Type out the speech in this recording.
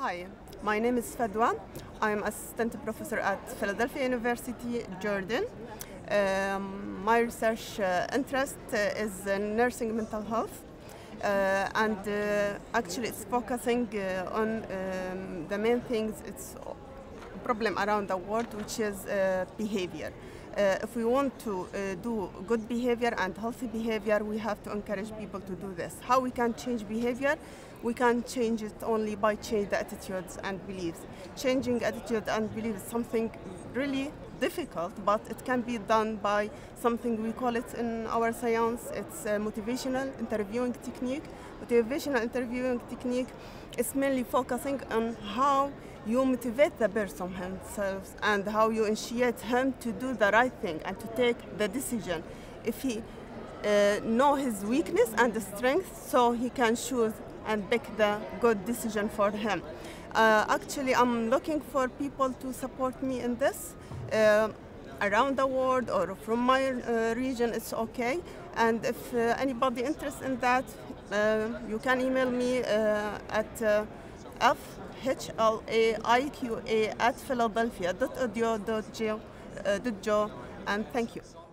Hi, my name is Fadwa. I'm assistant professor at Philadelphia University, Jordan. My research interest is in nursing mental health, and actually it's focusing on the main things. It's a problem around the world, which is behavior. If we want to do good behavior and healthy behavior, we have to encourage people to do this. How we can change behavior? We can change it only by changing the attitudes and beliefs. Changing attitude and beliefs is something really difficult, but it can be done by something we call it in our science. It's a motivational interviewing technique. Motivational interviewing technique is mainly focusing on how you motivate the person himself and how you initiate him to do the right thing and to take the decision. If he know his weakness and the strength, so he can choose and pick the good decision for him. Actually, I'm looking for people to support me in this. Around the world or from my region, it's okay. And if anybody interested in that, you can email me at fhlaiqa@philadelphia.edu.jo, and thank you.